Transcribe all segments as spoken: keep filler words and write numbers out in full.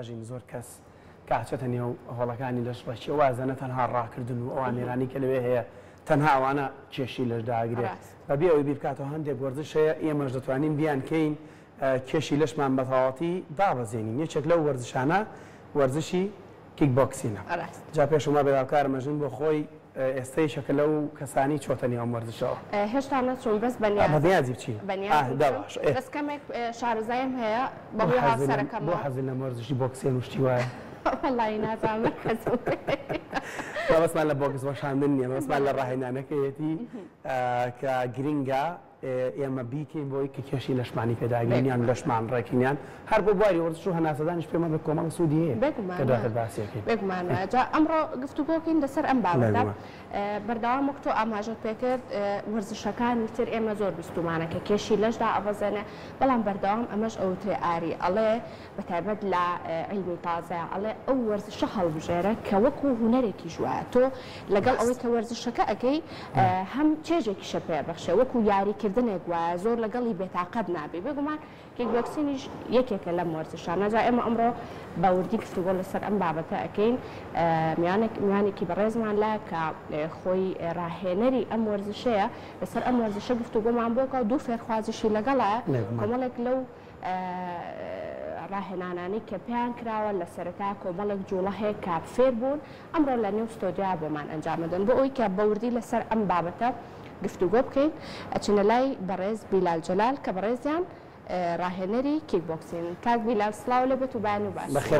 ئەژین زۆر کەس کاچەتە نێو هەوڵەکانی لەش ڕێکی وازانە تەنها ڕاکردن و ئەوانێرانی کە لەوێ هەیە تەنها ئەوانە کێشی لەش داگرێت بەبێ ئەوەی بیرکاتەوە هەندێک وەرزش هەیە ئێمەش دەتوانین بیانکەین کێشی لەشمان بە تەواوەتی دابەزێنین. یەکێک لەو وەرزشانە وەرزشی کیک بۆکسینە. جا پێشما بێراکارمەژن بۆ خۆی ئێستای شەکە لەو کەسانی چۆتە نێوان وەرزشەوە هێشتا نەچوون بەس بەنیازی بچین بەس کەمێک شارەزایم هەیە بەهۆی هاوسەرەکەم بۆ حەزی لە وەرزشی بۆکسێن وشتی وایە وەڵڵی نازانم بەسمان لە بۆکس وەشاندن نییە بەسمان لە ڕاهێنانەکەیەتی کە گرینگە ئێمە بیکەین بۆی کە کێشی لەشمانی پێداگرینیان لەشمان ڕێکینیان هەر بۆ بواری وەرزش و هەناسەدانیش پێمە بە کۆمەڵ سوودی هەیە کە دواتر باسیەکەین. بێگومانە جا ئەمڕۆ گفتوگۆکەین لەسەر ئەم بابەتە بەردەوام وەک تۆ ئاماژەت پێکرد وەرزشەکانی تر ئێمە زۆر بیستومانە کە کێشی لەشدا ئەوەزەنە بەڵام بەردەوام ئەمەش ئەوترێ ئاری ئەڵێ بەتایبەت لە عیلمی تازە ئەڵێ ئەو وەرزشە هەڵبژێرە کە وەکو هونەرێکی ژوایە تۆ لەگەڵ ئەوەی کە وەرزشەکە ئەەکەی هەم چێژێکیشە پێبەخشێ وەکو یاریکردنێک وایە زۆر لەگەڵی بێتاقەت نابێ بێگومان کیک بۆکسینیش یەکێکە لەم وەرزشانە جا ئێمە ئەمڕۆ باوردی گفتوگۆ لەسەر ئەم بابەتە ئەەکەین میوانێکی بەڕێزمان لە کە خۆی ڕاهێنەری ئەم وەرزشەیە لەسەر ئەم وەرزشە گفتوگۆمان بۆکە دوو فێرخوازشی لەگەڵە کۆمەڵێک لەو ڕاهێنانانی کە پێیان کراوە لە سەرەتا کۆمەڵێک جوڵە هەیە کە فێر بوون ئەمڕۆ لە نێو ستۆدیا بۆمان ئەنجامدەن بۆ ئەوی کە باوردی لەسەر ئەم بابەتە گفتوگۆ بکەین ئەچینە لای بەڕێز بیلال جەلال کە بەڕێزیان ڕاهێنەری کیک بۆکسین. کاک بیلال سڵاو لەبێت و بایان و باش. بەخێر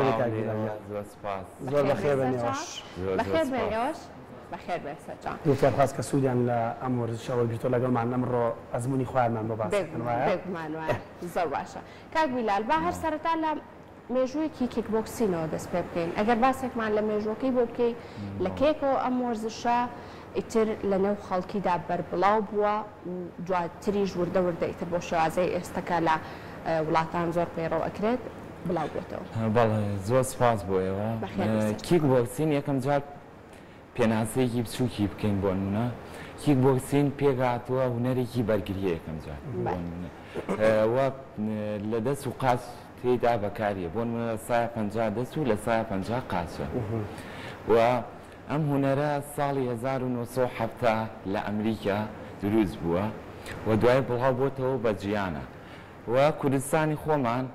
زۆر بەخێر بێنێوەش بەخێر بێنێوەش بەخێر بێ سەرجان. دووتێ خواست کە سوودیان لە ئەم وەرزشەوە گرتۆ لەگەڵمان ئەمڕۆ ئەزمموی خوارمان بۆ باسکردن وایە؟ بێگومان وایە زۆر باشە. کاک بیلال با هەر سەرەتا لە مێژوویەکی کیک بۆکسینەوە دەست پێ بکەین. ئەگەر باسێکمان لە مێژوەکەی بۆ بکەی لە کێکەوە ئەم وەرزشە ئیتر لە نێو خەڵکیدا بەربڵاو بووە دواتریش وردە وردە ئیتر بۆ شێوازەی ئێستەکە لە وڵاتان زۆر پێڕەو ئەکرێت بڵاو بێتەوە. بەڵێ زۆر سپاس بۆ ئێوە. کیک بۆکسین یەکەم جار پێناسەیەکی بچووکی بکەین بۆ نمونە کیک بۆکسین پێگاتووە هونەرێکی بەرگریە یەکەم جار وە لە دەست و قاچ تێدا بەکاریە بۆ نمونە لە سایە پەنجا دەست و لە سایە پەنجا قاچە و ئەم هونەرە ساڵی هەزار و نۆ سەد و حەڤتا لە ئەمریکا دروست بووە و دوای بڵاو بۆتەوە بە جیانە و کوردستانی خۆمان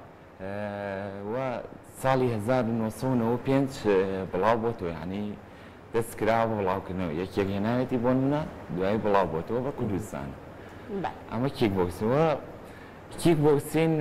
و ساڵی هەزار و نۆ سەد و نەوە و پێنج بڵاو بۆتەوە یعنی دەست کراوە بڵاوکردنەوە یەکێک هێناوێتی بۆ نمونە دوای بڵاو بۆتەوە بە کوردستان ئەمە کیک بۆکسینەوە کیک بۆکسین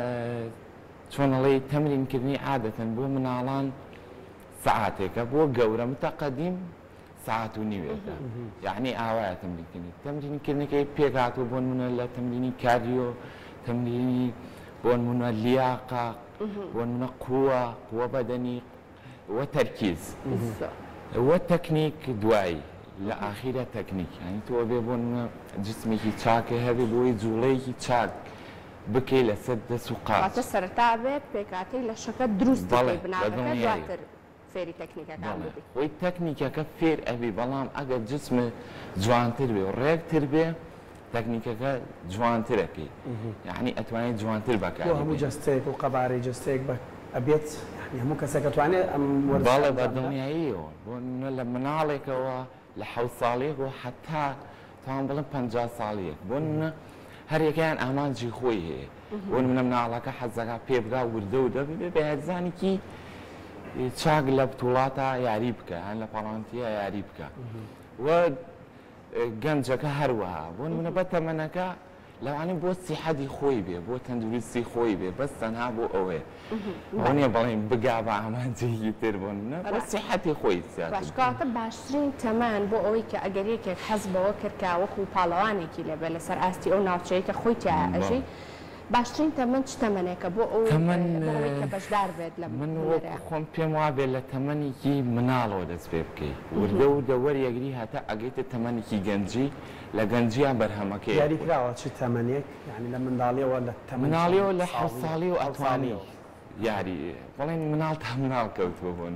چۆنەڵێ تەمرینکردنی عادەتەن بۆ مناڵان ساعاتێکە بۆ گەورە متەقەدیم ساعات و نیوێتە یعنی ئاوایە تەمرینکردنی تەمرینکردنەکەی پێکهاتووە بۆ نمونە لە تەمرینی کاردیۆ تەمرینی بۆ نمونە لیاقە بۆ نمونە قووە قووە بەدەنی وە تەرکیز وە تەکنیک دوایی لە ئاخیرە تەکنیک ینی تۆ بێ بۆ نمونە جسمێکی چاکە هەبێ بۆی جوڵەیەکی چاک بکەی لەسەر دەست و قاچ سەرەتا بێت پێکاتەی لە شەکە دروست بناوەکە دواتر فێری تەکنیکەکان ببی خۆی تەکنیکەکە فێر ئەبی بەڵام ئەگەر جسمە جوانتر بێ و ڕێکتر بێ تەکنیکەکە جوانترەکەی یعنی ئەتوانێت جوانتر بەکار هەموو جەستەیەک و قەبارەی جەستەیەک ئەبێت هەموو کەسێک دەتوانێت ئەم باڵێ بەدڵنیاییەوە بۆ لە مناڵێکەوە لە حەوت ساڵێک و حتا تاوان بڵێن پەنجا ساڵیەک بۆ هەر یەکەیان ئامانجی خۆی هەیە بۆ منە مناڵەکە حەزەکە پێ بگا وردە و دەبێ بە هەرزانێکی چاک لە بتوڵاتە یاری بکە هەن لە پاڵانتیە یاری بکە و گەنجەکە هەروەها بۆ منە بە تەمەنەکە لەوانێ بۆ سیحەتی خۆی بێ بۆ تەندروستی خۆی بێ بەس تەنها بۆ ئەوەیە ئەو نییە بەڵێن بگا بە ئامانجێکی تر بۆ منە بۆ سیحەتی خۆی باشکاتە باشترین تەمان بۆ ئەوەی کە ئەگەر یەکێک حەز بەوە کردکە وەکو پاڵەوانێکی لەبێ لەسەر ئاستی ئەو ناوچەیە کە خۆی تیا ئەژی باشترین تەمەن چ تەمەنێکە بۆ ئەو کە بەشدار بێت لە من خۆم پێم وابێت لە تەمەنێکی مناڵەوە دەست پێ بکەیت وردە و دەوەریەگری هەتا ئەگەیتە تەمەنێکی گەنجی لە گەنجیان بەرهەمەکەی یاریکراوە چ تەمەنێک یعنی لە منداڵیەوە لە مناڵیەوە لە حەوت ساڵی و ئەتوانی یاری بەڵێن مناڵ تا مناڵ کەوتووە بۆن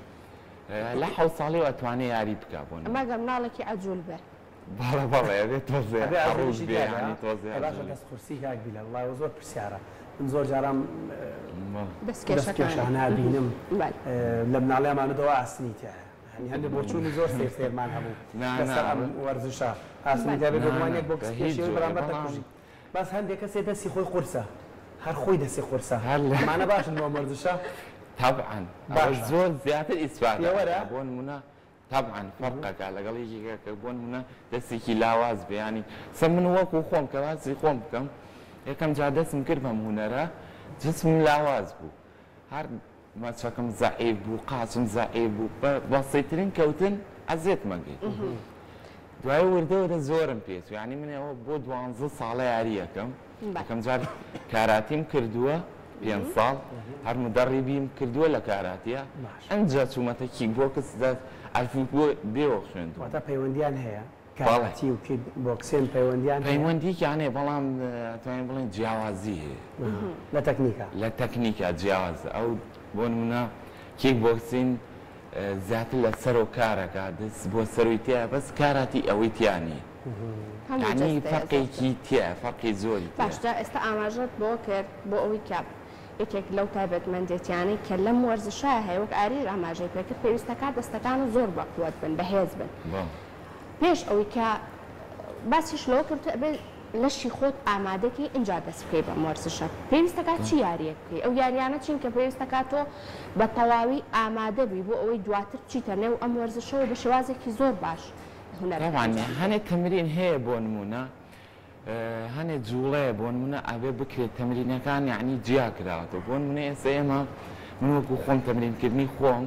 لە حەوت ساڵی و ئەتوانێ یاری بکە بۆن ئەمەگە مناڵێکی ئەجوول بێ بەڵێ بەڵێ ئەبێت تۆزێ ڕوژ بێ ینی تۆزێ دەست قورسی کاک بیلال وڵای زۆر پرسیارە زۆر جارام دەستکێشانە بینم لە مناڵیامانەوە ئاسنی تایە هەندێ بۆچوونی زۆر سێر سێرمان هەبوو لەسەر ئەم وەرزشە ئاسنی تا بێت بۆمانێک بۆ کەسکێشەوەی بەرامبەر دەکوژی باس هەندێک کەسێ دەستی خۆی قورسە هەر خۆی دەستی قورسە هەرمانە باشن بۆ وەرزشە طبعا زۆر زیاتر ئیسفادە بۆ نمونە طبعا فەرقەکە لەگەڵ یەکێکە بۆ نمونە دەستێکی لاواز بێ سە من وەکو خۆم کە باسی خۆم بکەم یەکەم جا دەستم کرد بەم هونەرە جسمم لاواز بوو هەر ماچەکەم زەعیف بوو قاچم زەعیف بوو بەسیترین کەوتن ئەزێت مەگەیت دوای وردەوەرە زۆرم پێچ یعنی من ئەوە بۆ دوانزە ساڵە یاری یەکەم یەکەم جار کاراتیم کردووە پێنج ساڵ هەر مدەڕیبیم کردووە لە کاراتیە ئەنجا چوومەتە کیک بۆکس ئەلفی بۆ بێوە خوێندووە واتە پەیوەندیان هەیە کاراتی و بۆکسێن پەیوەندیان پەیوەندیکیانێ بەڵام توانین بڵێن جیاوازی هەیە لە تەکنیکە لە تەکنیکە جیاوازە ئەو بۆ نمونە کیک بۆکسین زیاتر لە سەر و کارەکە دەست بۆ سەروی تایە بەس کاراتی ئەوەی تیانی یعنی فەرقێکی تایە فەرقی زۆری باشجا ئێستا ئاماژەت بۆ کرد بۆ ئەوەی کە یەکێک لەو تایبەتمەندێتیانی کە لەم وەرزشە هەیە وەک ئاری ئاماژەی پێکرد پێویستەکە دەستەکان زۆر بەقووەت بن بەهێز بن پێش ئەوەی کە باسیش لەوە کرد ئەبێ لەشی خۆت ئامادەکی ئینجا دەست بکەی بەم وەرزشە پێویستەکە چی یاریەک بکەی ئەو یاریانە چین کە پێویستەکە تۆ بە تەواوی ئامادە بی بۆ ئەوەی دواتر چیتە نێو ئەم وەرزشەوە بە شێوازێکی زۆر باش هەنێک تەمرین هەیە بۆ نمونە هەنێک جوڵەیە بۆ نمونە ئەبێ بکرێت تەمرینەکان یعنی جیا کراوەتەوە بۆ نمونە ئێستا ئێمە من وەکو خۆم تەمرینکردنی خۆم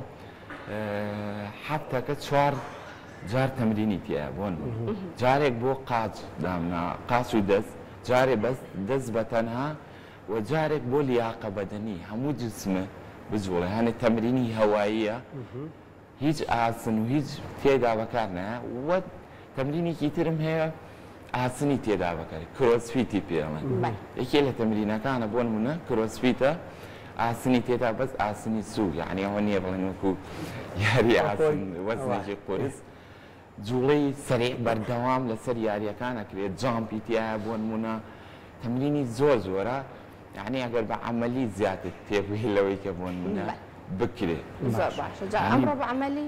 هەفتەکە چوار جار تەمرینی تایە بۆ جارێک بۆ قاچ دامنا قاچ و دەست جارێک بەس دەست بە تەنها و جارێک بۆ لیاقە بەدەنی هەموو جسمە بجوڵێ هەنێک تەمرینی هەواییە هیچ ئاسن و هیچ تێدا بەکار نایە وە تەمرینێکی ترم هەیە ئاسنی تێدا بەکاری کرۆسفیتی پێڵێن یەکێ لە تەمرینەکانە بۆ نمونە کرۆسفیتە ئاسنی تێدا بەس ئاسنی سوو یعنی ئەوە نییە بڵێن وەکو یاری ئاسن وەزنێکی قورس جوڵەی سەریع بەردەوام لەسەر یاریەکانەکرێت جامپی تایە بۆ نمونە تەمرینی زۆر زۆرە یعنی ئەگەر بە عەمەلی زیاتر تێبووی لەوەی کە بۆ نمونە بکرێت زۆر باشە جا ئەمڕۆ بە عەمەلی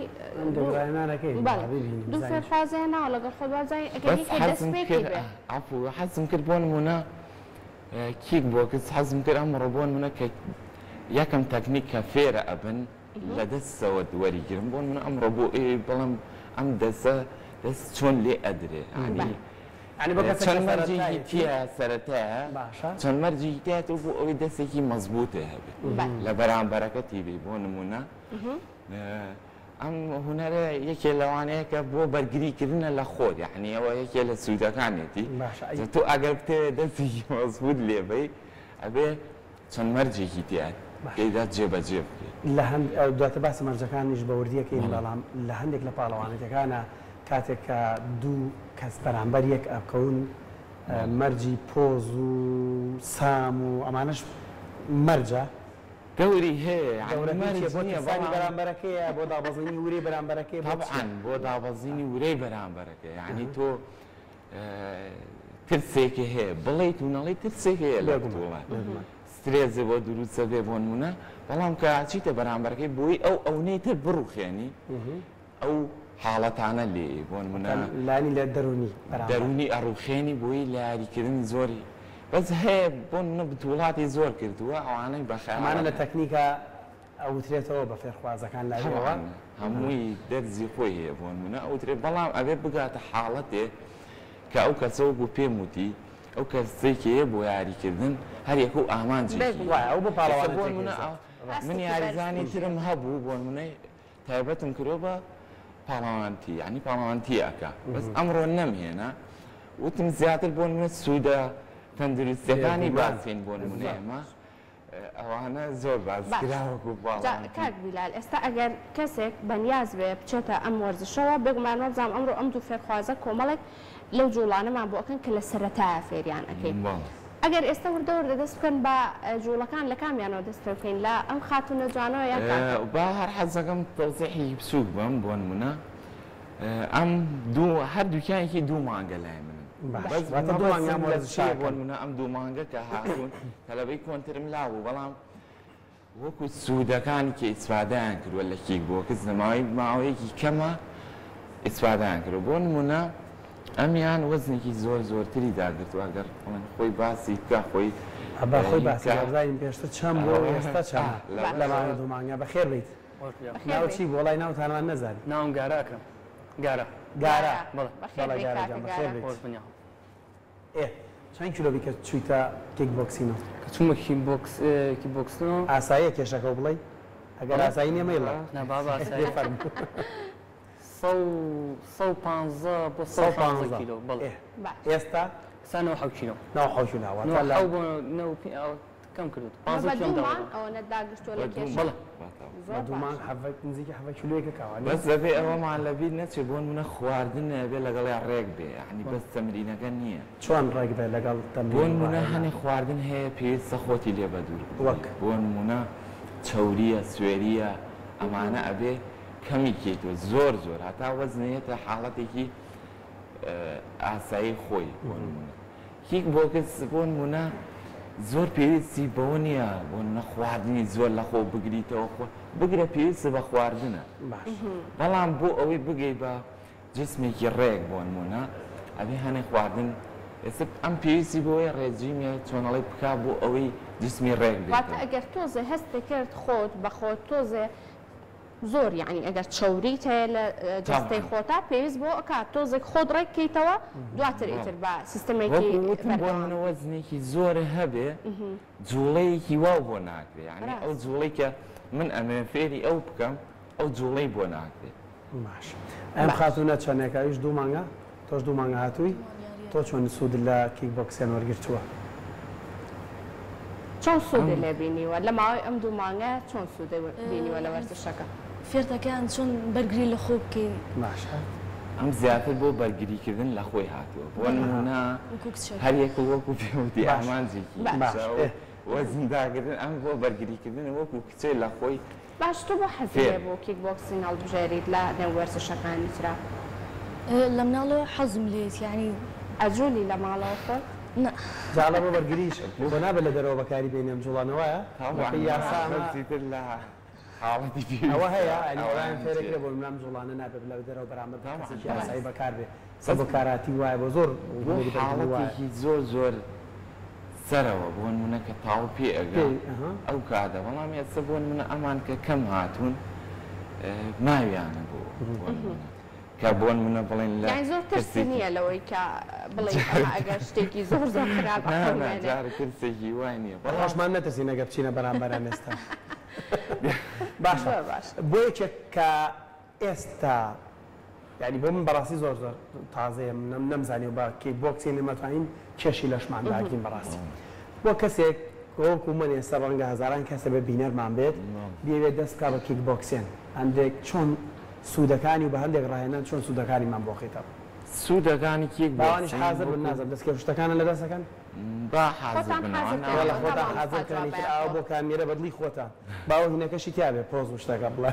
دوو فێرخوازە هێناوە لەگەڵ خۆت وازای ئەگەر دەست پێکی بێ عەفوو حەزم کرد بۆ نمونە کیک بۆکس حەزم کرد ئەمڕۆ بۆ نمونە کە یەکەم تەکنیک کە فێرە ئەبن لە دەستەوە وەریگرم بۆ نمونە ئەمڕۆ بۆ بەڵام ئەم دەسە دەست چۆن لێ ئەدرێ چەند مەرجێکی تیە سەرەتایە چەند مەرجێکی تایە بۆ ئەوەی دەستێکی مەزبوطێ هەبێت لە بەرامبەرەکەتی بێ بۆ نمونە ئەم هونەرە یەکێ لەوانەیە کە بۆ بەرگریکردنە لە خۆت یعنی ئەوە یەکێ لە سوودەکانێتی تۆ ئەگەر بتەوێت دەستێکی مەزبوط لێبەی ئەبێ چەند مەرجێکی تایە پێدا جێبەجێ بکرێت لە هەند دواتە باسی مەرجەکانیش بە وردیەکەین بەڵام لە هەندێک لە پاڵەوانێتەکانە کاتێک کە دوو کەس بەرامبەر یەک ئەکەون مەرجی پۆز و سام و ئەمانش مەرجە دەوری هەیە بەرامبەرەکەیە بۆ دابەزینی وری بەرامبەرەکەی بۆ دابەزینی ورەی بەرامبەرەکە یعنی تۆ ترسێکی هەیە بڵێیت و نەڵی ترسێک هەیە لە تۆوە سترێزێ بۆ دروستە بێ بۆ نمونە بەڵام کە چیتە بەرامبەرەکەی بۆی ئەو ئەوەی تر بڕوخێنی ئەو حاڵەتانە لێ بۆ نمونە لانی لە دەرونی دەرونی ئەڕوخێنی بۆی لە یاریکردن زۆری بەس هەیە بۆ بتوڵاتی زۆر کردووە ئەوانەی بەخەمانە لە تەکنیکە ئەوترێتەوە بە فێرخوازەکان لاەوە هەمووی دەرزی خۆی هەیە بۆ نمونە ئەوترێت بەڵام ئەبێ بگاتە حاڵەتێ کە ئەو کەسەوە بۆ پێم وتی ئەو کەسێکی هەیە بۆ یاریکردن هەر یەک و ئامانجێکی من یاریزانی ترم هەبوو بۆ نمونەی تایبەتم کردۆ بە پاڵاوانتی ینی پاڵاوانتیەکە بەس ئەمڕۆ نەمهێنا وتم زیاتر بۆ نمونە سوودە تەندروستیەکانی باسین بۆ نمونە ئێمە ئەوانە زۆر بازکراوەکو کاک بیلال ئێستا ئەگەر کەسێک بەنیاز بێ بچێتە ئەم وەرزشەوە بێگومان وەبزانم ئەمڕۆ ئەم دوو فێرخوازە کۆمەڵێک لەو جوڵانەمان بۆ ئەکەن کە لە سەرەتایە فێریان ئەەکەین ئەگەر ئێستا وردە وردە دەست بکەن بە جوڵەکان لە کامیانەوە دەست پێ بکەین لە ئەم خاتونە جوانەوە یان با هەر حەزەکەم تەوزیحی بچووک بم بۆ نمونە ئەم دوو هەردووکیانێکی دوو مانگە لای منن بەس دوو مانگە وەرزشەکە بۆن منە ئەم دوو مانگە کە هاتوون تەلەبەی کۆنترم لاوە بەڵام وەکو سوودەکانی کە ئیسفادەیان کردووە لە کیکبۆکس لەماوەی ماوەیەکی کەمە ئیسفادەیان کردو بۆ نمونە ئەمیان وەزنێکی زۆر زۆرتری داگرتووە گەر خۆی باسی بکە خۆی ئەبا خۆی باسی بزانین پێشتر چەند بۆ ئێستا چەند لە ماوەی دوو مانگە بەخێر بیت ناوچی بۆ وڵای ناوتانوان نەزانی ناوم گاراکەم گارە گارە بەخێر بنیا ئێ چەند کیلۆبی کە چوویتە کیکبۆکسینەوە کە چوومە کیکبۆکسنەوە ئاساییە کێشەکە بڵێ ئەگەر ئاسایی نییە مەیڵە نەبا ئاسایی فەرم سە پانزە بۆ سە پانزە کیلۆ بەڵێ ئێستا سانەوە حەوت کیلۆ ناو حەوت ناوە کەم کردوت ئەوە داگرتووە لە کێشە دوومان نزیکە حەوە کیلۆیەکە کاوانی بەس دەبێ ئەوەمان لەبیر نەچێ بۆن منە خواردن بێ لەگەڵی ڕێک بێ ینی بەس تەمرینەکە نییە چۆن ڕێک بێ لەگەڵ بۆن منە هەنێ خواردن هەیە پێویستە خۆتی لێ بە دوور وەک بۆن منە چەوریە سوێریە ئەمانە ئەبێ کەمی کێتەوە زۆر زۆر هەتا وەزنێتە حاڵەتێکی ئاسایی خۆی بۆن منە کیک بۆکەس بۆن منە زۆر پێویستی بەوە نییە بۆ نەخواردنی زۆر لە خۆ بگریتەوە خۆ بگرە پێویستە بە خواردنە بەڵام بۆ ئەوەی بگەی بە جسمێکی ڕێک بۆ نمونە ئەبێ هەنێ خواردن ئێستا ئەم پێویستی بۆی ڕێجیمە چۆنەڵی بکا بۆ ئەوەی جسمی ڕێک بێت واتە ئەگەر تۆزێ هەستی کرد خۆت بە خۆت تۆزێ زۆر یعنی ئەگەر چاوریت هەیە لە جستەی خۆتا پێویست بۆ ئەکات تۆزێک خۆت ڕێککەیتەوە دواتر ئیتر بە سیستەمێکی بۆ منە وەزنێکی زۆر هەبێ جوڵەیەکی واو بۆ ناکرێ یعنی ئەو جوڵەی کە من ئەمێ فێری ئەو بکەم ئەو جوڵەی بۆ ناکرێ باش ئەم خاتونە چەندێکاویش دوو مانگە تۆش دوو مانگە هاتووی تۆ چۆن سوود لە کیکبۆکسیان وەرگرتووە چۆن سوودی لێ بینیوە لە ماوەی ئەم دوو مانگە چۆن سوودی بینیوە لە وەرزشەکە فێرتەکان چۆن بەرگری لە خۆ بکەین باشە ئەم زیاتر بۆ بەرگریکردن لە خۆی هاتووە بۆ نمونە هەر یەک وەکو پێوتی ئامانجێکی وەزنداگرن ئەم بۆ بەرگریکردن وەکو کچێ لە خۆی باش تۆ بۆ حەزیێ بۆ کیکبۆکسین هەڵبژێریت لە نێو وەرزشەکانی ترا لە مناڵەوە حەزم لێت یعنی ئەجوولی لە ماڵەوە خۆت جاڵە بۆ بەرگریش بۆ نابێت لە دەرەوە بەکاری بێنێم جوڵانەوەیە یاساتر لە ئەوە هەیە ئەوان فێرەکرێ بۆ منام جوڵانە نابێت لە دەرەوە بەرامبەر یاسایی بەکار بێ سە بۆ کاراتی وایە بۆ زۆر حاڵەتێکی زۆر زۆر سەرەوە بۆن منە کە تاڵ پێ ئەگە ئەو کادە بەڵام ئێستا بۆن منە ئەمان کە کەم هاتوون ماویانە بۆ کە بۆن منە بڵێن لە زۆر ترسی نییە لەوەی کە بڵێ ئەگەر شتێکی زۆر زۆر خراپ جارە ترسێکی وای نییە بەڵاشمان نەترسی نەگە بچینە بەرامبەران ئێستا باشە بۆ یەکێک کە ئێستا یعنی بۆ من بەڕاستی زۆر زۆر تازەیە نەمزانی و بە کیکبۆکسین نەمەتوانین کێشی لەشمان داگین بەڕاستی بۆ کەسێک وەکو من ئێستا ڕەنگە هەزاران کەسە بە بینەرمان بێت بێوێت دەست بکات بە کیکبۆکسین هەندێک چۆن سوودەکانی و بە هەندێک ڕاهێنان چۆن سوودەکانیمان بۆ خێتەوە سوودەکانی کیکبۆکسینش حاضر بن نازم دەستکە شتەکانە لە دەستەکەن با حاضر بنەوە خۆتان حاضرکانی تر ئاوا بۆ کامێرە بەدڵی خۆتان باوە هینەکەشی تیاابێ پۆز و شتەکە بڵێ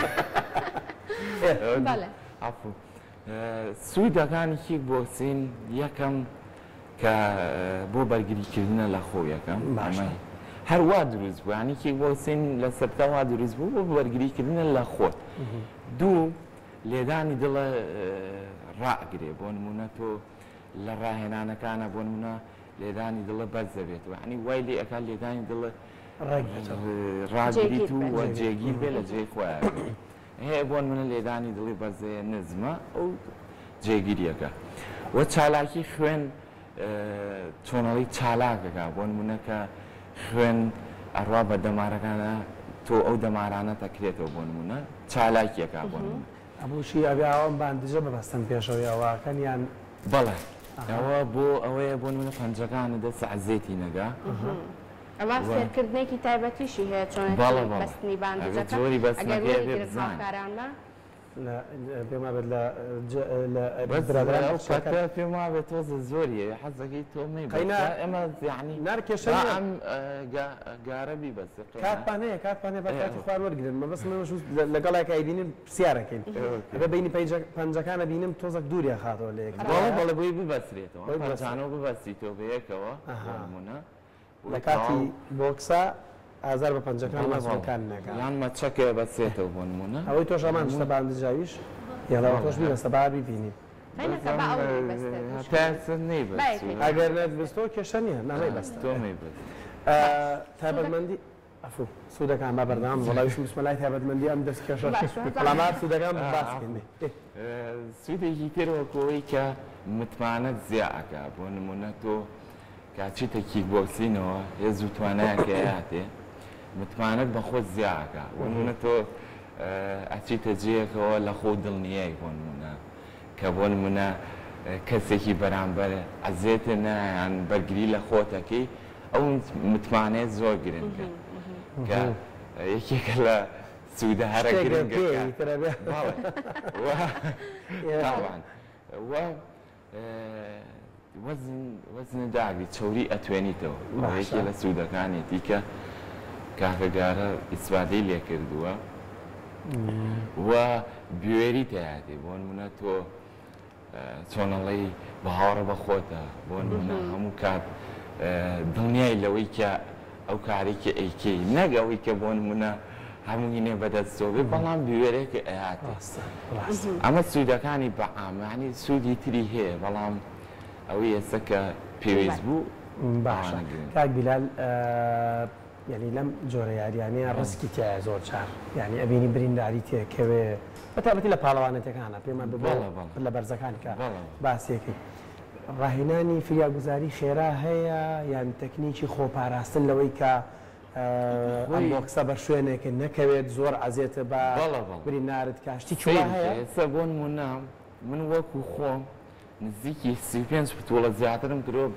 سوودەکانی کیکبۆکسین یەکەم کە بۆ بەرگریکردنە لە خۆ یەکەم هەروە دروست بوو ینی کیکبۆکسین لە سەرتاوا دروست بوو بۆ بەرگریکردنە لە خۆت دوو لێدانی دڵە ڕائگرێ بۆ نمونە تۆ لە ڕاهێنانەکانە بۆ نمونە لێدانی دڵە بەرز دەبێت و ینی وای لێ ئەکات لێدانی دڵە ڕاگریت و جێگیر بێ لە جێی خۆیان هەیە بۆن منە لێدانی دڵی بەرزەیە نزمە ئەو جێگیریەکە وە چالاکی خوێن چۆنەڵی چالاکەکە بۆ نمونە کە خوێن ئەڕوا بە دەمارەکانە تۆ ئەو دەمارانە تەکرێتەوە بۆ نمونە چالاکیەکە بۆ نمونە ئەبووشی ئەبێ ئەوم باندژە بەبەستن پێشەوەی ئەوواکەن یان بەڵێ ئەوە بۆ ئەوەیە بۆ منە پەنجەکانە دەست عزێتی نەگا ئەمە فێرکردنێکی تایبەتیشی هەیە چۆن بەستنی باندژەکە زۆری بەستنەکەی بێ بزان کارانە لا بما بدلا بس حتى في ما بتوز زوري حظك تومي بس اما يعني ناركش عم قاربي بس كات بانه كات بانه بكات خوار ورقدن ما بس ما شو لقلاك ايدين سياره كين اذا بيني بيج بانجا كان بينم توزك دوريا خاطر لك والله والله بي ببسريته فانجانو ببسيتو بيكوا منا لكاتي بوكسا هزار بپنجاه کان مازن کان نگاه. یان ما چکه بسیته بون مونه. اوی توش امان شتا باند جایش. یالا توش بی بس بابی بینی. فين سبعة أو بس تاس نی بس. اگر نه بس تو کشانیه نه نه بس. تو می بس. تابد مندی. عفو سودا كان ما برنامج والله وش بسم الله تابد مندي ام دس كشر. علامات سودا كان بس كني. سودا يكيرو كويكا متمعنى زياكا بون مونه تو كاتشي تكيك بوكسينو يزوتوانا كياتي. متمانت بخود زیاکا ونمونه تو اچی تجیه که ولی خود دلنیه کن مونه که ولی مونه کسی که برانبر عزیت نه عن برگری لخوته کی او متمانت زور گرین که که یکی کلا سوده هر گرین که طبعا و وزن وزن داعی چوری اتوانی تو و یکی لسوده کانی تیکه کاکەگارە ئیسپادەی لێ کردووە و بوێری تایاتی بۆ نمونە تۆ چۆنەڵی بەهاوڕە بە خۆتە بۆ نمونە هەموو کات دڵنیای لەوەی کە ئەو کارێکی ئەیکەی نەک ئەوەی کە بۆ نمونە هەمووی نێ بەدەستەوە بەڵام بوێرێکە ئەهاتێ ئەمە سوودەکانی بەعامانی سوودی تری هەیە بەڵام ئەوەی ئێستا کە پێویست بوو باشە کاک بیلال يعني لم جوري يعني رزقي تاع زور شهر يعني ابيني برينداري تاع كوي بتابتي لا بالوانتي كان بما بلا بلا برزكان كان بس هيك راهناني في غزاري خيرا هي يعني تكنيكي خو باراستن لويكا ام بوكس برشوينه كن كوي زور عزيت با برينارد كاشتي شو هي سبون منام من وكو خو نزيكي سيبينس بتولا زياترم كروب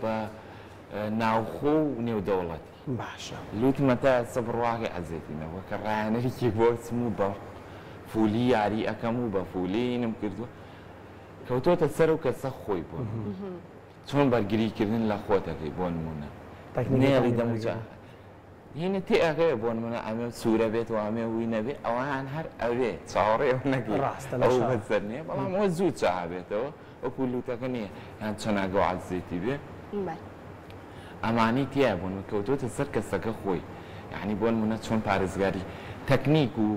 ناوخو نيو دولتي باشا لوت متى صبر واقع عزيتنا وكرانا في كيك بوكس مو با فولي ياري اكمو با فولي نمكردو كوتو تسرو كسخوي بون شلون برجري كردن لاخوتك بون مونا نيري دمجا هنا تي اغي بون مونا ام سوره بيت وام وين بي او ان هر اوي صوري ونقي او بزرني بلا مو زوت صاحبته وكلو تكني يعني تناغو عزيتي بي امانی تیه بون کودوت سر کسکه خوی یعنی بون من چون پارزگاری تکنیک و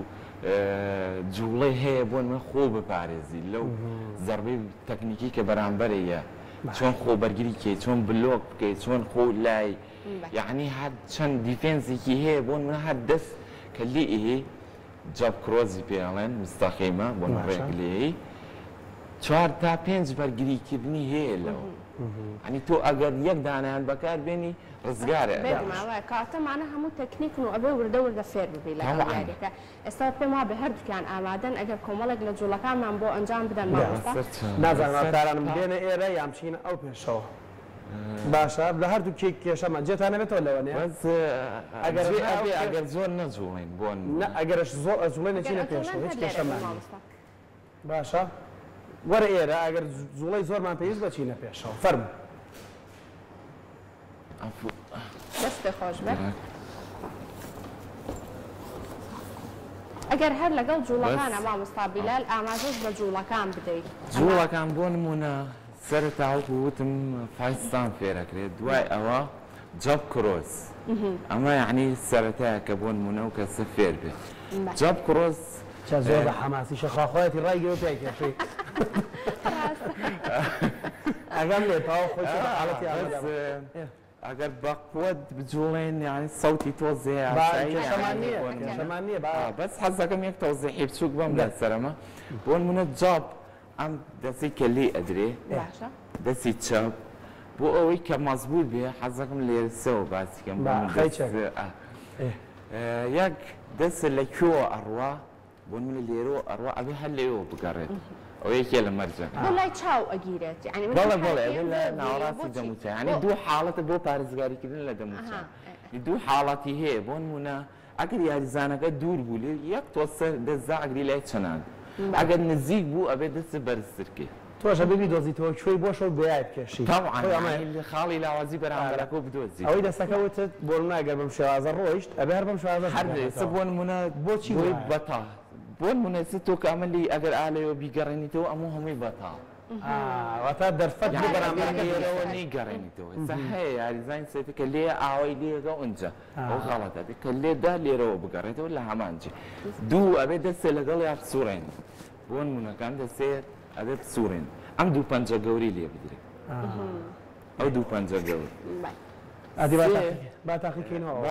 جوله هی بون من خوب پارزی لو ضربه تکنیکی که برانبریه چون خوب برگری که چون بلوک که چون خوب لای یعنی هاد چند دیفنسی که هی بون من هاد دست کلی ای جاب کروزی پیالن مستقیمه بون رجلی چهار تا پنج برگری کردنی هی لو يعني تو اگر یک دانه بکار بینی رزگاره بده ما کارت معنا همو تکنیک نو ابي ورده ورده فير ببيلا يعني استاد ما به هر كان آمادن اگر کوملک لجولکان من بو انجام بدن ما وسط نازم تران بين ايره يمشين او بيشو باشا بلا هر دو كيك كيشا ما جيت انا بتقول له بس اگر ابي اگر زور نزولين بون لا اگر زور زولين تشينا بيشو هيك كيشا ما باشا ورا ايره اگر زولي زور ما بيز بچينا بيشو فرم عفو دست خوش به اگر هر لقل جولکان امام مستقبلال امازش به جولکان بدی جولکان بون مونا سرت عقوتم فايستان فيرك دواي اوا جاب كروز اما يعني سرتها كبون مونا وكسفير به جاب كروز جازوه حماسي شخا خواتي راي جو بيك يا شيخ اقام لي باو خوش حالتي على اگر بقود بجولين يعني صوتي توزيع شمانية شمانية بقى بس حظكم يك توزيع بسوق بملا السلامة بون من الجاب ام دسي كلي ادري دسي تشاب بو اوي كمظبوط به حظكم اللي يرسو بس كم دس ياك دس اللي كيو اروا بون من اللي يرو اروا ابي هل يو بقريت او هيك لما رجع والله تشاو اجيرت يعني والله والله ولا نوراسي دموتا يعني دو حالته بو بارزغاري كده لا دموتا دو حالتي هي بون منا اگر يا زانك دور بولي يك توصل دزا اگري لا تشنان ئەگەر نزیک بوو ئەبێ دەست بەرزترکێ تۆش ببی دۆزیتەوە کوێی بۆشەوە بێایت کێشی تاوان خاڵی لاوازی بەرامبەرەکە بدۆزی ئەوەی دەستەکەوتت بۆ ناگەر بەم شێوازە ڕۆیشت ئەبێ هەر بەم شێوازە هەردێسە بۆ نمونە بۆچی بۆی بەتا بۆ نمونە تو کاملی ئەگەر ئالەوە بیگەڕێنیتەوە ئەموو هەمووی بەتا واتە دەرفەت بەرامبەرەوە نیگەڕێنیتەوە سە هەیە یاریزان سێتەکە لێ ئاوای لێگە ئەوجا ئەو غەڵەتە کە لێدا لێرەوە بگەڕێتەوە لە هەمانجی دوو ئەبێ دەستێ لەگەڵ یا سوڕێن بۆ نمونونەکان دەسێت ئەبێ سوورێن ئەم دوو پەنجە گەوری لێ بدرێت ئەو دوو پەنجە گەور با تاقیکەینەوە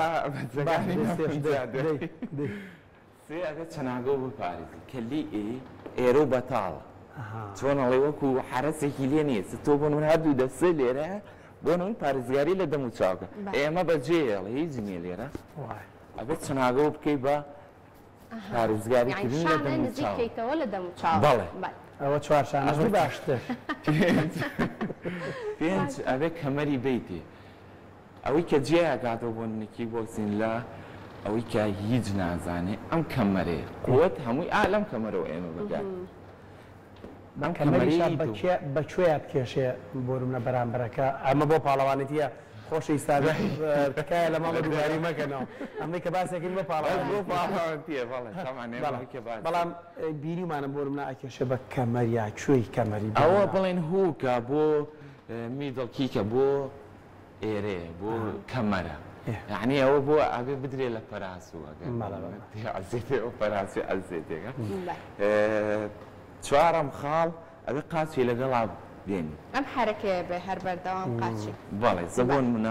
سێ ئەگە چەناگە بپارێزی کە لی ئێرە و بەتاڵە چۆنەڵێ وەکو حرەسێکی لێ نیە تۆ بۆ من هەردوو دەسێ لێرە بۆ نون پارێزگاری لە دەم و چاوکە ئێمە بەجێڵە هیچ نییە لێرە ئەبێت چەناگە بکەی بە پارێزگاریکردن لە دەم و چاو بەڵێ ئەوە چوارشانەش باشتر پێنج ئەبێ کەمەری بیتێ ئەوەی کە جێیاگاتەوە بۆ نکی بۆکسین لە ئەوەی کە هیچ نازانێ ئەم کەمەرێ قوت هەمووی ئالەم کەمەرەوە ئێمە بگات بەکوێ بکێشێ بۆرم لە بەرامبەرەکە ئەمە بۆ پاڵەوانێتیە خۆشی سادە تکایە لە ماڵە دوواری مەکەنەوە ئەمەی کە باسێکین بۆ پاڵەوانێتیە بەڵام بیریمانە بۆرم ناکێشە بە کەمەریا کوێی کەمەری ئەوە بڵێن هووکە بۆ میدڵکیکە بۆ ئێرێ بۆ کەمەرە یعنی ئەوە بۆ ئەبێ بدرێ لە پەراسوەگەزێتێ ئەو پەراسی ئەزێتێکە چوارم خاڵ ئەبێ قاچی لەگەڵا بێنی ئەم حرەکەیە بێ هەر بەردەوام قاچی بەڵێ زەبۆن منە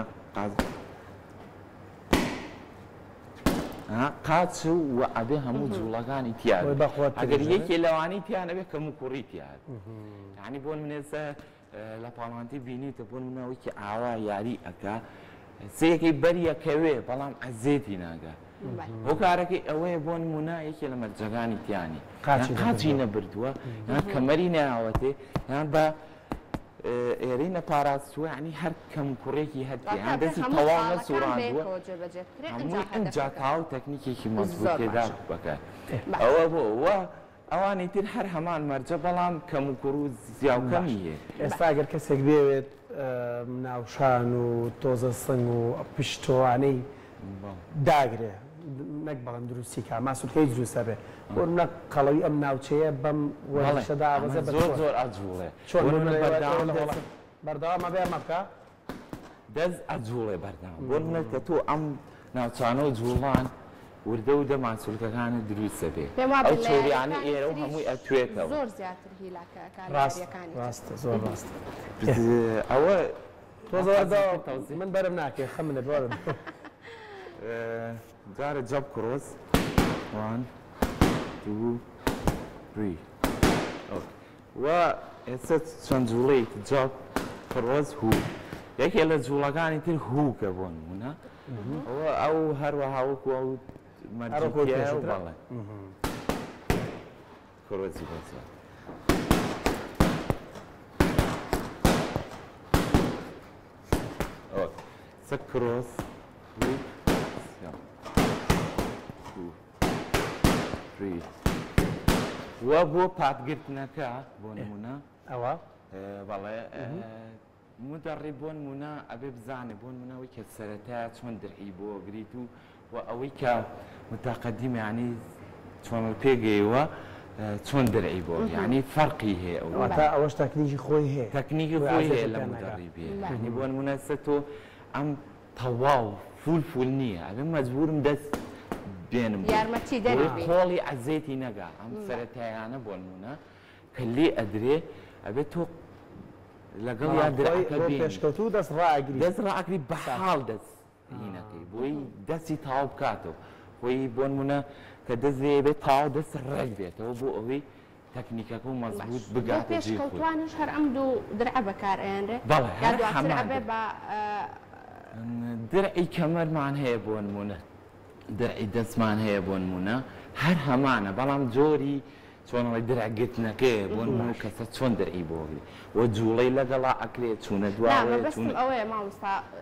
قاچ و ئەبێ هەموو جوڵەکانی تیا ئەگەر یەکێ لەوانی تیان ئەبێ کەم و کوڕی تیان یعنی بۆن منێسە لە پاڵانتی بینیتە بۆن منەوەیکی ئاوا یاری ئەکا سەیەکەی بەریەکەوێ بەڵام ئەزێتی ناگە بۆ کارەکەی ئەوەیە بۆ نمونە یەکێ لە مەرجەکانی تیانی قاچی نەبردووە یان کەمەری ناوەتێ یان بە ئێرەی نەپاراستووە ینی هەر کەم کوڕێکی هەرکیان دەستی تەواو نەسوڕاندووە هەمووی ئەمجا تاو تەکنیکێکی مەزبوط تێدا بکات ئەوە بۆ وە ئەوانی تر هەر هەمان مەرجە بەڵام کەم و کوڕ و زیاوکەمی هەیە ئێستا ئەگەر کەسێک بێوێت ناوشان و تۆزە سنگ و پشتوانەی داگرێ نەک بەڵام دروستی کا ماسوولکەی دروستە بێ بۆ منە قەڵەوی ئەم ناوچەیە بەم وەرشەدا بەزە زۆر زۆر ئەجوڵێ بەردەوامە بێ مەکە دەست ئەجوڵێ بەردەوام بۆ منە کە تۆ ئەم ناوچانە و جوڵان وردە و دە ماسوولکەکانە دروستە بێ ئەو چۆریانە ئێرە و هەمووی ئەتوێتەوە زۆر زیاتر هیلاکەکانی ڕاستە زۆر ڕاستە ئەوە تۆزەوەدا من بەرم ناکێ خەم لە دووارم جارە جەب کڕۆز وان دوو ڕی و ئێستا چەند جوڵەی جەب کڕۆز هوو یەکێ لە جوڵەکانی تر هووکە بۆ نمونە ئەوە ئەو هەروەها وەکو ئەو مەرجەکەیە و بەڵێ کڕۆزی بەزە سە کڕۆز وە بۆ پاتگرتنەکە بۆ نمونە ئەوە بەڵێ مدەڕی بۆ نمونە ئەبێ بزانێ بۆ نمونەوەی کە سەرەتا چۆن دەرعی بۆ گریت و و ئەوەی کە متاقەدیمانی چۆن پێگەیەوە چۆن دەرعی بۆ یعنی فەرقی هەیە ئەوەتا ئەوەش تەکنیکی خۆی هەیە تەکنیکی خۆی هەیە لە مدەڕی بێ ینی بۆ نمونە سە تۆ ئەم تەواو فول فول نییە ئەبێ مەجبورم دەست بێنم یارمەتی دەربێ خۆڵی ئەزێتی نەگا ئەم سەرەتایانە بۆ نمونە کە لێ ئەدرێ ئەبێت تۆ لەگەڵ یا پێشکەوت و دەست ڕاگری دەست ڕاگری بەحاڵ دەست هینەکەی بۆی دەستی تاو بکاتەوە خۆی بۆ نمونە کە دەستێ بێت تاو دەست ڕێک بێتەوە بۆ ئەوەی تەکنیکەکە و مەزبوط بگاتە جێ خۆی پێشکەوتوانش هەر ئەم دوو درعە بەکارئێنرێ بەڵێ یا دواتر ئەبێ بە درعی کەمەرمان هەیە بۆ نمونە درعی دەستمان هەیە بۆ نمونە هەر هەمانە بەڵام جۆری چۆنەوەی درعگرتنەکەیە بۆ نمونە کەسە چۆن دەرعی بۆگری وە جوڵەی لەگەڵا ئەکرێت چوونە دوای ئەوەیە مامۆستا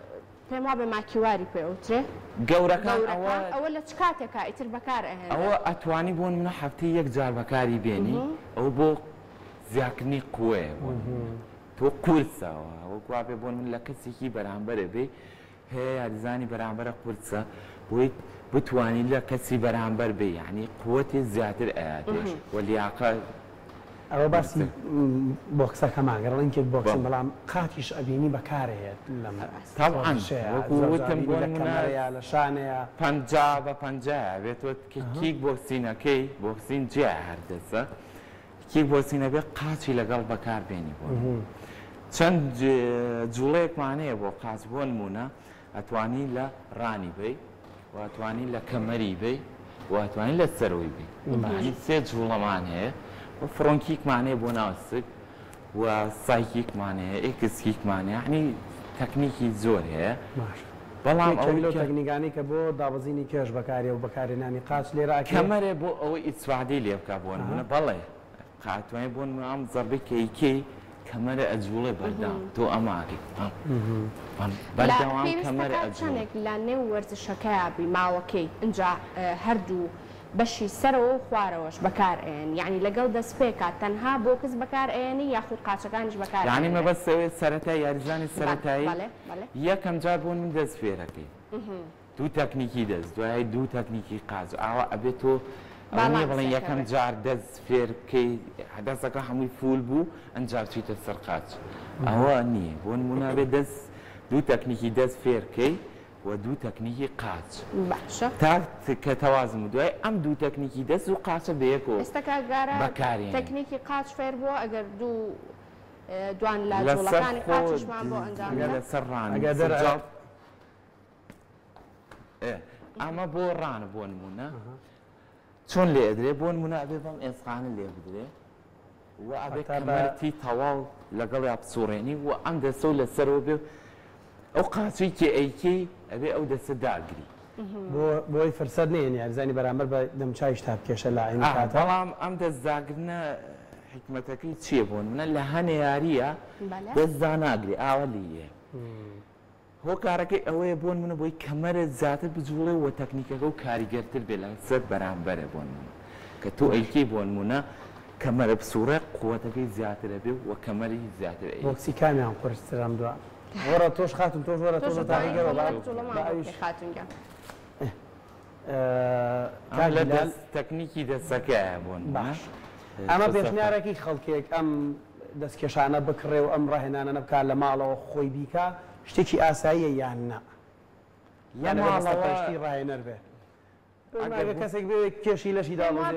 پێم وا بێ ماکیواری پێوترێ گەورەکان ئەوە لە چ کاتێکا ئیتر بەکار ئەهێن ئەوە ئەتوانی بۆن منە هەفتەی یەک جار بەکاری بێنی ئەو بۆ زیاکردنی قوێ تۆ قورسەوە وەکوا پێ بۆن من لە کەسێکی بەرامبەرە بێ هەیە یاریزانی بەرامبەرە قورسە بۆی بتوانین لە کەسی بەرامبەر بێ یعنی قووەتی زیاتر ئەیاتێش وە لیاقە ئەوە باسی بۆکسەکەمان گەڕڵین کێک بۆکسن بەڵام قاتیش ئەبینی بەکارەیەت لەوەکوتم بۆنمونەیە لە شانەیە پەنجا بە پەنجا بێتۆ کیک بۆکسینەکەی بۆکسین جێ هەردەسە کیک بۆکسینە بێ قاچی لەگەڵ بەکار بێنی بۆ چەند جوڵەیەکمانەیە بۆ قاچ بۆ نمونە ئەتوانی لە ڕانی بێ واتوانی لە کەمەری بێ واتوانی لە سەرەوەی بێ سێ جوڵەمان هەیە و فرۆنکیکمانەیە بۆ ناوسک و سایکیکمانەیە ئێکسکیکمانەیە عنی تەکنیکی زۆر هەیە بەڵام ئەو تەکنیکانی کە بۆ دابەزینی کێش بەکارێ و بەکارێنانی قاچ لێرە کەمەرێ بۆ ئەوەی ئیسوادەی لێ بکە بۆ نمونە بەڵێ قاتوانێ بۆ ئەم زەربەی کەیکەی کەمەرە ئەجوڵێ بەردام تۆ ئەماری بەردەوام کەمەرە ئەجوڵێک لە نێو وەرزشەکەیە بی ماوەکەی اینجا هەردوو بەشی سەرەوە و خوارەوەش بەکارئێن یعنی لەگەڵ دەستپێکات تەنها بۆ کەس بەکارئێنی یاخود قاچەکانیش بەکار یعنی مەبەستەوەی سەرەتای یاریزانی سەرەتایی یەکەم جار بۆ من دەست فێرەکەی دوو تەکنیکی دەست دوای دوو تەکنیکی قاچ ئاوا ئەبێت تۆ ئەوەیە بڵێن یەکەم جار دەست فێرکەی دەستەکە هەمووی فول بوو ئەنجار چیتە سەر قاچ ئەوە نییە بۆ نمونە بێت دەست دوو تەکنیکی دەست فێرکەی و دوو تەکنیکی قاچ تا کە تەوازن دوای ئەم دوو تەکنیکی دەست و قاچە بەیەکەوە بەکارێن تەکنیکی قاچ فێر بووە ئەگەر دوو دوان لە جوڵەکانی قاچشمان بۆ ئەنجام لەسەر ڕانی ئەمە بۆ ڕانە بۆ نمونە چۆن لێ ئەدرێ بۆ نمونە ئەبێ بەم ئێسقانە لێ بدرێ و ئەبێ کەمەرتی تەواو لەگەڵ یا بسوڕێنی و ئەم دەستە و لەسەرەوە بێ ئەو قاچی کێ ئەیکەی ئەبێ ئەو دەستە داگری بۆی فرسەر نێن یاریزانی بەرامبەر بە دەمچایش تا بکێشە لە عین کاتە بەڵام ئەم دەستداگرنە حکمەتەکەی چییە بۆ منە لە هەنێ یاریە دەستدا ناگری ئاوە لیە هۆکارەکەی ئەوەیە بۆن منە بۆی کەمەرە زیاتر بجوڵێ و تەکنیکەکە و کاریگەرتر بێ لە سەر بەرامبەرە بۆن منە کە تۆ ئەیکەی بۆن منە کەمەرە بسوڕێ قووەتەکەی زیاترە بێ و کەمەری زیاتر ئەی بۆکسی کامیان قورسترم دووە وەرە تۆش خاتم تۆش وەرە تۆش تاقیگەرەوە لە تەکنیکی دەستەکەیە بۆن باش ئەمە پێشنیارێکی خەڵکێک ئەم دەستکێشانە بکڕێ و ئەم ڕاهێنانە نەبکات لە ماڵەوە خۆی بیکە شتێکی ئاساییە یان نا یان پشتی ڕاهێنەر بێ کەسێک بێ کێشی لەشی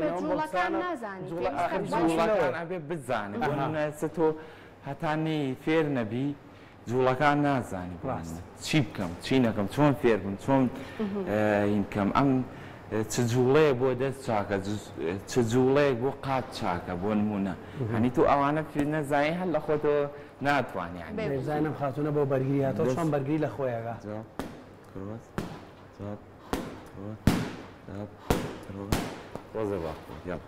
داڵەکان ئەبێ بزانێ تۆ هەتانی فێر نەبی جوڵەکان نازانی چی بکەم چی نەکەم چۆن فێر بم چۆن هینکەم ئەم چ جوڵەیە بۆ دەست چاکە چ جوڵەیەک بۆ قات چاکە بۆ نمونە هەنی تو ئەوانە فێر نەزانی هەر لە خۆتەوە ناتوانانی بێزانم خاتونە بۆ بەرگری هاتۆ چۆن بەرگری لە خۆیەگە ڕۆزە باخۆ یاڵ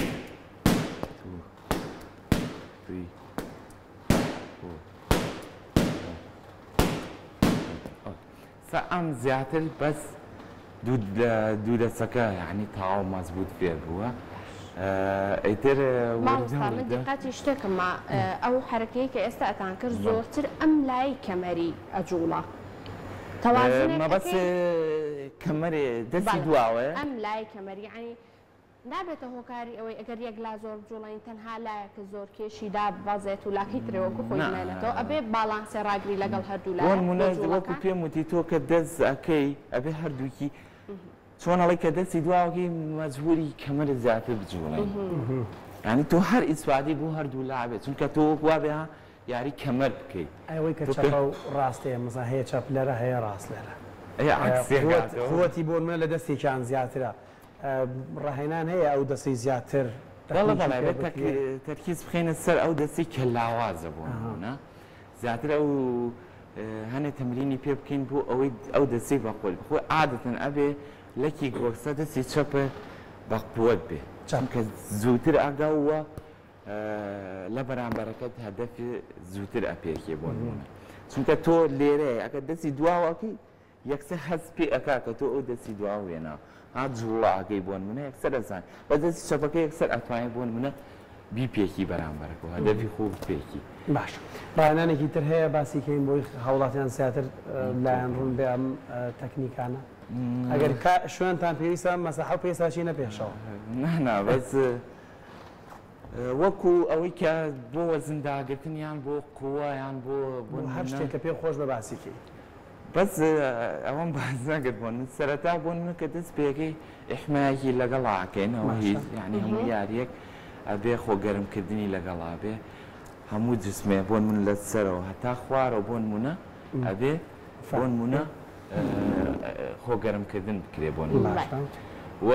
ئەم زیاتر بەس دوو دەستەکە یعنی تاوا مەزبوط فێر بووە ئەیتر دیقەتی شتێکمە ئەو حرەکەی کە ئێستا ئەتان کرد زۆرتر ئەم لای کەمەری ئەجوڵە مەبەس کەمەرێ دەستی دواوە ئەم لای کەمەری یعنی نابێتە هۆکاری ئەوەی ئەگەر یەک لا زۆر جوڵین تەنها لایەکە زۆر کێشیدا بازێت و لاکی ترەوەکو خۆی مێنێتەوە ئەبێ باڵانسێ ڕاگری لەگەڵ هەردوو لایەکو پێم وتی تۆ کە دەست ئەەکەی ئەبێ هەردووکی چۆنەڵی کە دەستی دواوەکی مەجبوری کەمەرە زیاتر بجوڵین ینی تۆ هەر ئیسوادی بۆ هەردوو لابێت چونکە تۆ وا بێ یاری کەمەر بکەیت ئەوەی کە چەپە و ڕاستەیە مەزا هەیە چەپ لەرە هەیە ڕاست لەرە قووەتی بۆ منە لە دەستێکیان زیاترە ڕاهێنان هەیە ئەو دەستی زیاتر تەرکیز بخێنە سەر ئەو دەستی کە لاوازە بۆ نمونە زیاتر ئەو هەنێ تەمرینی پێ بکەین بۆ ئەوەی ئەو دەستی بەخۆی بخۆی عادەتەن ئەبێ لەکی گۆکسە دەستی چەپە بە قووەت بێ چونکە زووتر ئاگاوە لە بەرامبەرەکەت هەدەفی زووتر ئەپێکێ بۆ نمونە چونکە تۆ لێرەیە ئەگە دەستی دواوەکەی یەکسەر هەز پێ ئەکا کە تۆ ئەو دەستی دواوە وێنە ها جوڵاگەی بۆن منە یەکسەر دەزان بە دەستی چەپەکە یەکسەر ئەتوانێت بۆن منە بی پێکی بەرامبەرەکەەوە هەدەفی خوب پێکی باش ڕایانانێکی تر هەیە باسیکەین بۆی هەوڵاتیان زیاتر لایەن ڕوون بێ ئەم تەکنیکانە ئەگەر شوێنتان پێویستە مەسەحە و پێساشینە پێشەوە نانا بەس وەکو ئەوەی کە بۆ وەزنداگرتنیان بۆ قووایان بۆ هەر شتێک کە پێ خۆش بە باسیکەی بەس ئەوەم باز ناگرت بۆن سەرەتا بۆن من کە دەست پێەکەی ئحمایەکی لەگەڵاکەینەوە هیچ یعنی هەموو یاریەک ئەبێ خۆگەرمکردنی لەگەڵا بێ هەموو جسمێ بۆن من لە سەرەوە هەتا خوارەوە بۆن منە ئەبێ بۆن منە خۆگەرمکردن بکرێ بۆن و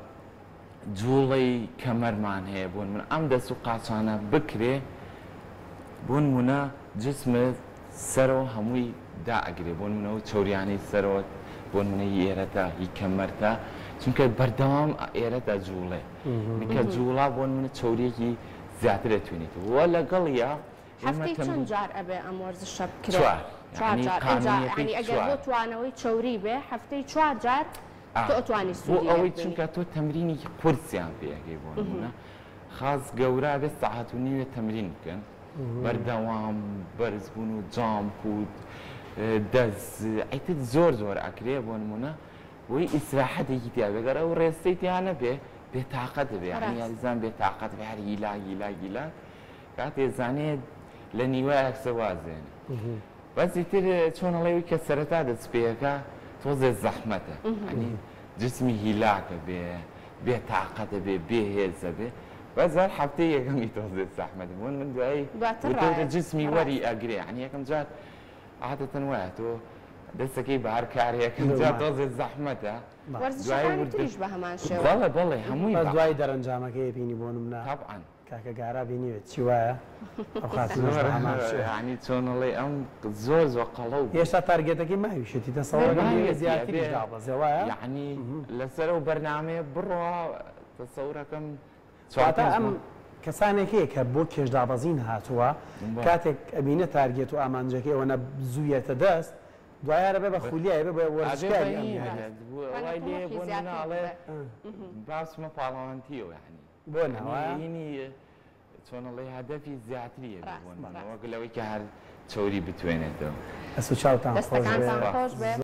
جوڵی کەمەرمان هەیە بۆن من ئەم دەست و قاچانە بکرێ بۆن منە جسمت سەرەوە هەمووی دائەگرێ بۆن منەوە چۆریانی سەرەوە بۆن منە ئێرەتا هی کەمەرتە چونکە بەردەوام ئێرەدا جوڵێ میکە جوڵا بۆن منە چۆریەکی زیاتر دەتوێنیت وە لەگەڵ یا هەفتەی چەند جار ئەبێ ئەم وەرزشە بکرێت ینی ئەگەر بۆ توانەوەی چۆری بێ هەفتەی چوار جار تۆ ئەتوانی سوودی ئەوەی چونکە تۆ تەمرینی قورسیان پێەکەی بۆ منە خاص گەورە بێ سەعات و نیوێ تەمرین بکەن بەردەوام بەرزبوون و جام کود دەست ئەیتر زۆر زۆر ئەکرێ بۆ نمونە بۆی ئیسراحەتێکی تیا بێگەر ئەو ڕێستەی تیانە بێ بێتاقەت بێ یاریزان بێتاقەت بێ هەر گیلا گیلا گیلا کاتێ زانێت لە نیوە ئەکسە وازێنێ بەسی تر چۆنەڵێوی کە سەرەتا دەست پێەکە تۆزێ زەحمەتە ئەنی جسمی هیلاکە بێ بێتاقەتە بێ بێهێزە بێ بەزار هەفتەی یەکەمی تۆزێت زەحمەت بوون من دوایی جسمی وەری ئەگرێ عنی یەکەم جار عادەتەن وایە تۆ دەستەکەی بە هەر کارێکم جا تۆزێت زەحمەتە وەرزشەکانی تریش بە هەمان شێوە بەڵێ بەڵێ هەمووی دوای دەرەنجامەکەی بینی بۆ نمونە طبعاً کاکە گارا بینیوێت چی وایە ئەو ینی چۆنەڵێ ئەم زۆر زۆر قەڵە و هێشتا تارگێتەکەی ماویشێتی دەسەڵەکە زیاتری دابەزێ وایە یعنی لەسەر و بەرنامەیە بڕۆ تەسەورەکەم چواتە ئەم کەسانێکەیە کە بۆ کێشدابەزین هاتووە کاتێک ئەبینە تارگێت و ئامانجەکەی ئەوەنە زوویەتە دەست دوایارە بێ بە خولیایە بێ بە وەرزشکاری وای لێ بۆ مناڵێ باسمە پاڵەوانتیەوە یعنی بۆ ناوەینی چۆنەڵێ هەدەفی زیاتریە بۆن وەک لەوەی کە هەر چۆری بتوێنێتەوە ئەسو چاوتان خۆش خۆش بێ